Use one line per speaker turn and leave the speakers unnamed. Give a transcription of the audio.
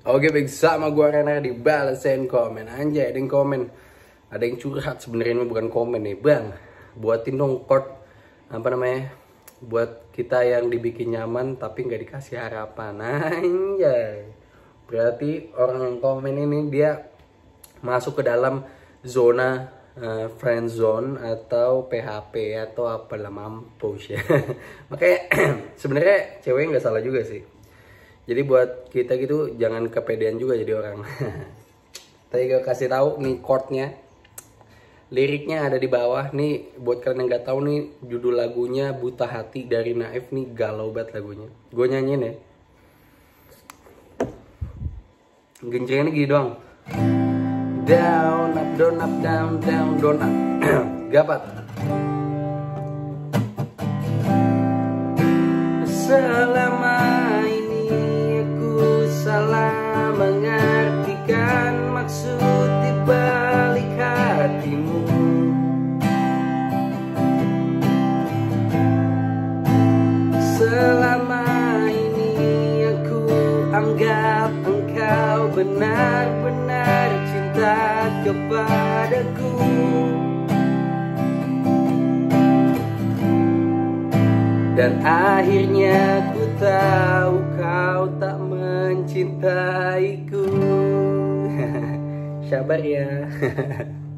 Oke, baik, sama gua Renner dibalesin komen. Anjay, ada yang komen. Ada yang curhat sebenarnya, ini bukan komen nih. Bang, buatin dong chord apa namanya? Buat kita yang dibikin nyaman tapi nggak dikasih harapan. Anjay. Berarti orang yang komen ini dia masuk ke dalam zona friend zone atau PHP atau apalah, mampus ya. Makanya sebenarnya cewek nggak salah juga sih. Jadi buat kita gitu jangan kepedean juga jadi orang. Tadi gue kasih tahu nih chordnya, liriknya ada di bawah nih. Buat kalian yang nggak tahu nih, judul lagunya Buta Hati dari Naif nih, galau banget lagunya. Gue nyanyiin ya. Genjrengnya gini doang. Down up down up down down down up. Gapat. Selama ini aku salah mengartikan maksud di balik hatimu. Selama ini aku anggap engkau benar-benar cinta kepadaku. Dan akhirnya ku tahu kau tak mencintaiku. Sabar ya.